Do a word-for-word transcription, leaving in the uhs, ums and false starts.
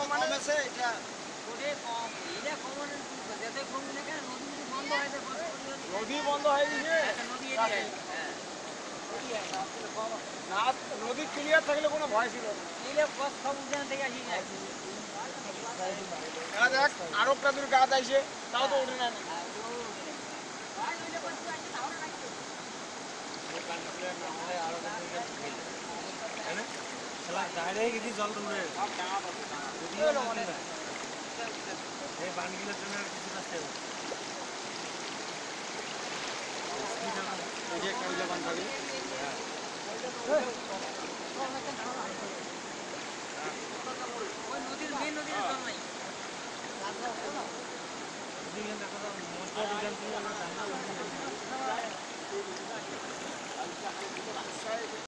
মানে আছে এটা ওরে কম এটা কমন যাতে কম না কেন নদী বন্ধ হয়ে যায় নদী বন্ধ হয়ে গেছে নদী এরিয়া হ্যাঁ না নদী ক্লিয়ার থাকলে কোনো ভয় ছিল না নিলে বস সব উঠান থেকে আসি যায় এরা দেখ আরো একটা দূর গাছ আইছে তাও তো উঠে না ডাইরেক্ট জল উঠবে এই বানগুলোর জন্য আর কিছু আসতে হবে এই যে কয়লা বান থাকবে ওই নদীর মেন নদীর জল নাই দিকে দেখো তো মোটর দিকে তুমি আমরা জানা